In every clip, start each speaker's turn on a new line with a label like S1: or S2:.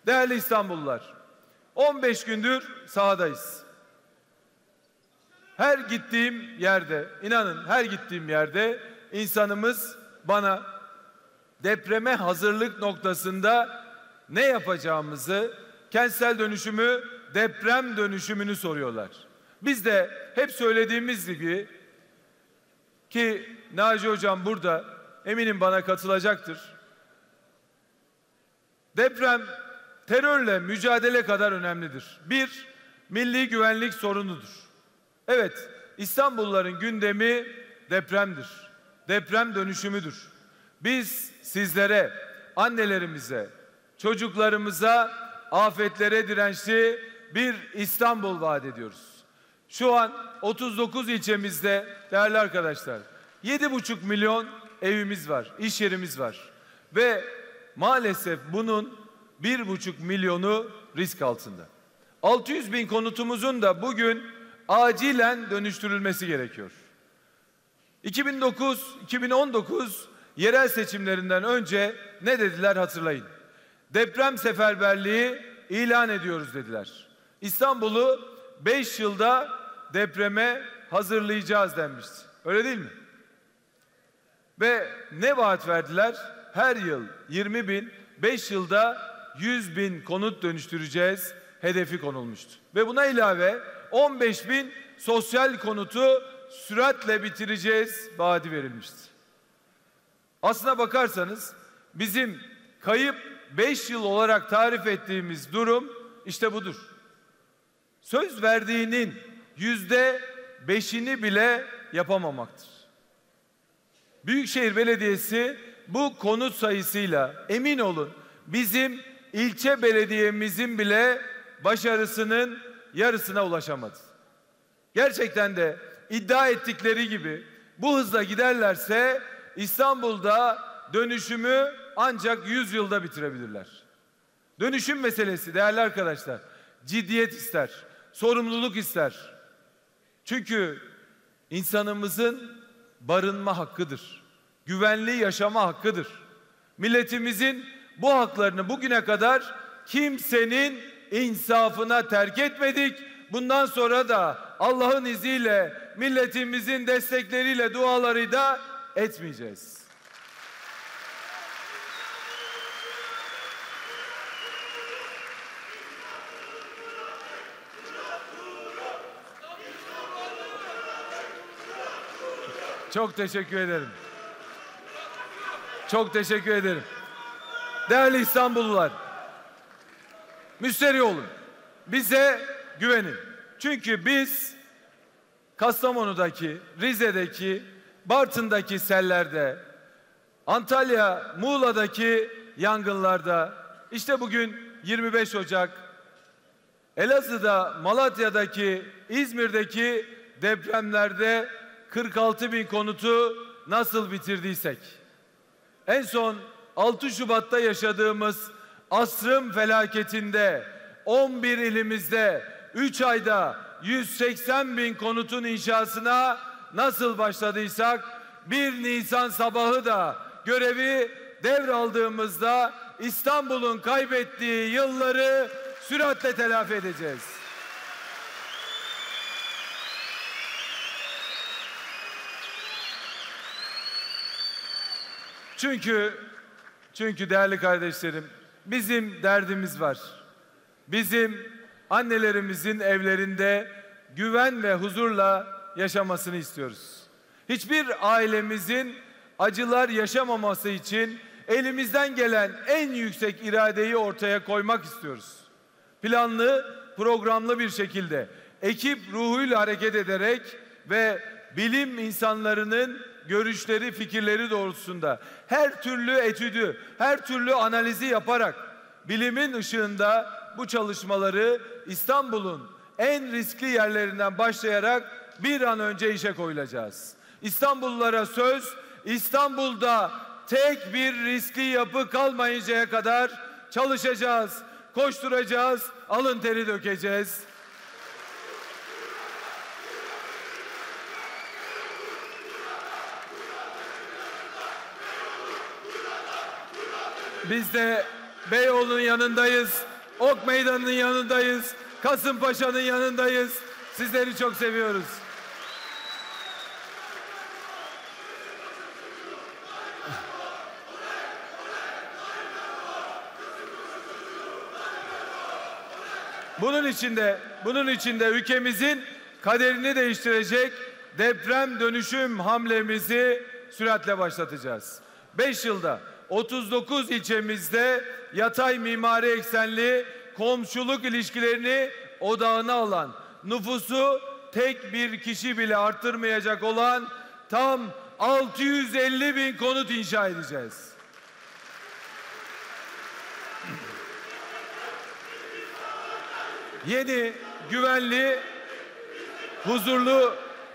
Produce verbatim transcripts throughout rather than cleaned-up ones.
S1: Değerli İstanbullular, on beş gündür sahadayız. Her gittiğim yerde, inanın her gittiğim yerde insanımız bana depreme hazırlık noktasında ne yapacağımızı, kentsel dönüşümü, deprem dönüşümünü soruyorlar. Biz de hep söylediğimiz gibi, ki Naci Hocam burada, eminim bana katılacaktır. Deprem terörle mücadele kadar önemlidir. Bir, milli güvenlik sorunudur. Evet, İstanbulluların gündemi depremdir. Deprem dönüşümüdür. Biz sizlere, annelerimize, çocuklarımıza afetlere dirençli bir İstanbul vaat ediyoruz. Şu an otuz dokuz ilçemizde değerli arkadaşlar yedi buçuk milyon evimiz var, iş yerimiz var ve maalesef bunun bir buçuk milyonu risk altında. altı yüz bin konutumuzun da bugün acilen dönüştürülmesi gerekiyor. iki bin dokuz iki bin on dokuz yerel seçimlerinden önce ne dediler hatırlayın. Deprem seferberliği ilan ediyoruz dediler. İstanbul'u beş yılda depreme hazırlayacağız denmişti. Öyle değil mi? Ve ne vaat verdiler? Her yıl yirmi bin, beş yılda yüz bin konut dönüştüreceğiz hedefi konulmuştu. Ve buna ilave on beş bin sosyal konutu süratle bitireceğiz vaadi verilmişti. Aslına bakarsanız bizim kayıp beş yıl olarak tarif ettiğimiz durum işte budur. Söz verdiğinin yüzde beşini bile yapamamaktır. Büyükşehir Belediyesi bu konut sayısıyla emin olun bizim ilçe belediyemizin bile başarısının yarısına ulaşamadı. Gerçekten de iddia ettikleri gibi bu hızla giderlerse İstanbul'da dönüşümü ancak yüz yılda bitirebilirler. Dönüşüm meselesi değerli arkadaşlar ciddiyet ister, sorumluluk ister. Çünkü insanımızın barınma hakkıdır. Güvenli yaşama hakkıdır. Milletimizin bu haklarını bugüne kadar kimsenin insafına terk etmedik. Bundan sonra da Allah'ın izniyle, milletimizin destekleriyle, dualarıyla etmeyeceğiz. Çok teşekkür ederim. Çok teşekkür ederim. Değerli İstanbullular, müsterih olun. Bize güvenin. Çünkü biz Kastamonu'daki, Rize'deki, Bartın'daki sellerde, Antalya, Muğla'daki yangınlarda, işte bugün yirmi beş Ocak, Elazığ'da, Malatya'daki, İzmir'deki depremlerde kırk altı bin konutu nasıl bitirdiysek, en son altı Şubat'ta yaşadığımız asrın felaketinde on bir ilimizde üç ayda yüz seksen bin konutun inşasına nasıl başladıysak bir Nisan sabahı da görevi devraldığımızda İstanbul'un kaybettiği yılları süratle telafi edeceğiz. Çünkü çünkü değerli kardeşlerim bizim derdimiz var. Bizim annelerimizin evlerinde güven ve huzurla yaşamasını istiyoruz. Hiçbir ailemizin acılar yaşamaması için elimizden gelen en yüksek iradeyi ortaya koymak istiyoruz. Planlı, programlı bir şekilde ekip ruhuyla hareket ederek ve bilim insanlarının görüşleri, fikirleri doğrultusunda her türlü etüdü, her türlü analizi yaparak bilimin ışığında bu çalışmaları İstanbul'un en riskli yerlerinden başlayarak bir an önce işe koyulacağız. İstanbullulara söz, İstanbul'da tek bir riskli yapı kalmayıncaya kadar çalışacağız, koşturacağız, alın teri dökeceğiz. Biz de Beyoğlu'nun yanındayız. Ok Meydanı'nın yanındayız. Kasımpaşa'nın yanındayız. Sizleri çok seviyoruz. Bunun içinde, bunun içinde ülkemizin kaderini değiştirecek deprem dönüşüm hamlemizi süratle başlatacağız. Beş yılda otuz dokuz ilçemizde yatay mimari eksenli komşuluk ilişkilerini odağına alan, nüfusu tek bir kişi bile arttırmayacak olan tam altı yüz elli bin konut inşa edeceğiz. Yeni, güvenli, huzurlu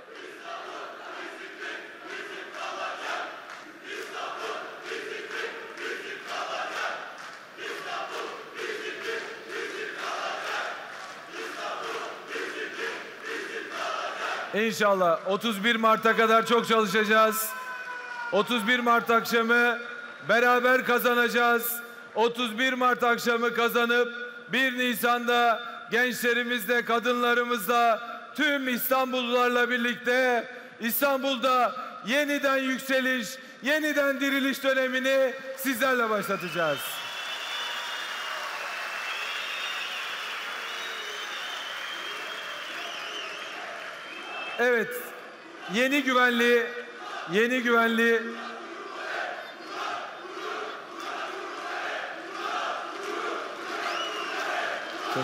S1: İnşallah otuz bir Mart'a kadar çok çalışacağız. otuz bir Mart akşamı beraber kazanacağız. otuz bir Mart akşamı kazanıp bir Nisan'da gençlerimizle, kadınlarımızla, tüm İstanbullularla birlikte İstanbul'da yeniden yükseliş, yeniden diriliş dönemini sizlerle başlatacağız. Evet, yeni güvenli, yeni güvenli Çok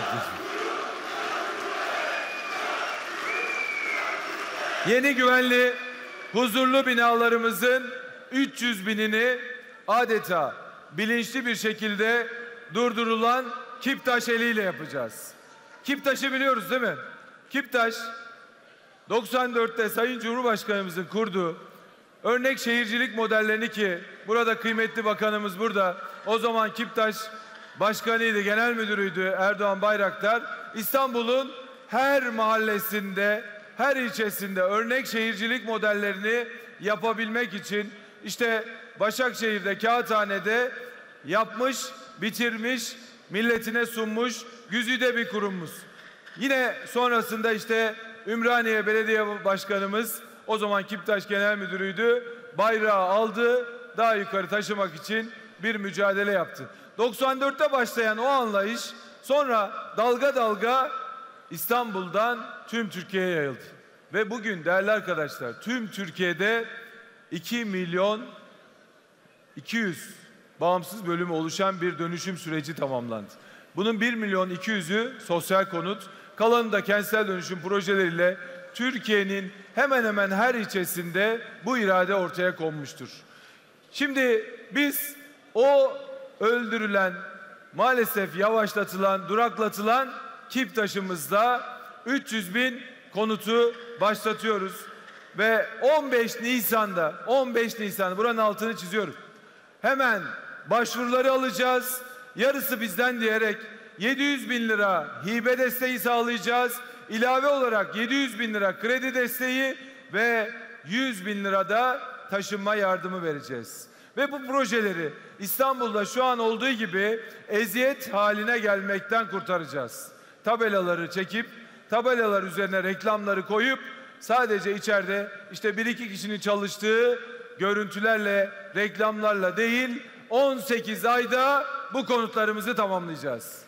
S1: Yeni güvenli, huzurlu binalarımızın üç yüz binini adeta bilinçli bir şekilde durdurulan Kiptaş eliyle yapacağız. Kiptaş'ı biliyoruz değil mi? Kiptaş, doksan dörtte Sayın Cumhurbaşkanımızın kurduğu örnek şehircilik modellerini, ki burada kıymetli bakanımız burada, o zaman Kiptaş başkanıydı, genel müdürüydü Erdoğan Bayraktar, İstanbul'un her mahallesinde, her ilçesinde örnek şehircilik modellerini yapabilmek için işte Başakşehir'de, Kağıthane'de yapmış, bitirmiş, milletine sunmuş güzide bir kurumumuz. Yine sonrasında işte Ümraniye Belediye Başkanımız, o zaman Kiptaş Genel Müdürü'ydü, bayrağı aldı, daha yukarı taşımak için bir mücadele yaptı. doksan dörtte başlayan o anlayış sonra dalga dalga İstanbul'dan tüm Türkiye'ye yayıldı. Ve bugün değerli arkadaşlar, tüm Türkiye'de iki milyon iki yüz bağımsız bölümü oluşan bir dönüşüm süreci tamamlandı. Bunun bir milyon iki yüzü sosyal konut, kalanı da kentsel dönüşüm projeleriyle Türkiye'nin hemen hemen her ilçesinde bu irade ortaya konmuştur. Şimdi biz o öldürülen, maalesef yavaşlatılan, duraklatılan Kiptaş'ımızda üç yüz bin konutu başlatıyoruz. Ve on beş Nisan'da, on beş Nisan, buranın altını çiziyorum, hemen başvuruları alacağız. Yarısı bizden diyerek yedi yüz bin lira hibe desteği sağlayacağız. İlave olarak yedi yüz bin lira kredi desteği ve yüz bin lira da taşınma yardımı vereceğiz. Ve bu projeleri İstanbul'da şu an olduğu gibi eziyet haline gelmekten kurtaracağız. Tabelaları çekip, tabelalar üzerine reklamları koyup, sadece içeride işte bir iki kişinin çalıştığı görüntülerle, reklamlarla değil, on sekiz ayda bu konutlarımızı tamamlayacağız.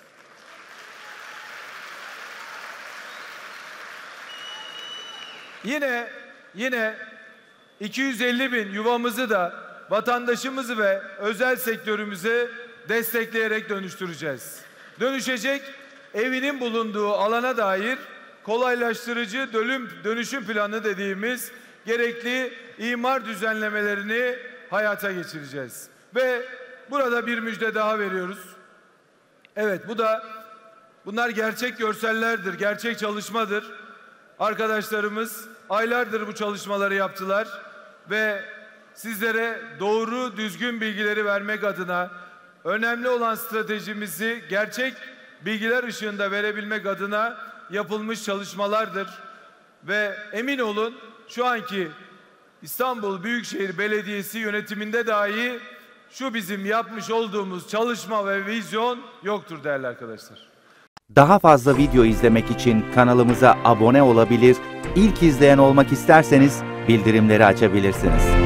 S1: Yine yine iki yüz elli bin yuvamızı da vatandaşımızı ve özel sektörümüzü destekleyerek dönüştüreceğiz. Dönüşecek, evinin bulunduğu alana dair kolaylaştırıcı dönüm, dönüşüm planı dediğimiz gerekli imar düzenlemelerini hayata geçireceğiz. Ve burada bir müjde daha veriyoruz. Evet, bu da bunlar gerçek görsellerdir, gerçek çalışmadır. Arkadaşlarımız aylardır bu çalışmaları yaptılar ve sizlere doğru, düzgün bilgileri vermek adına, önemli olan stratejimizi gerçek bilgiler ışığında verebilmek adına yapılmış çalışmalardır. Ve emin olun, şu anki İstanbul Büyükşehir Belediyesi yönetiminde dahi şu bizim yapmış olduğumuz çalışma ve vizyon yoktur değerli arkadaşlar.
S2: Daha fazla video izlemek için kanalımıza abone olabilir, ilk izleyen olmak isterseniz bildirimleri açabilirsiniz.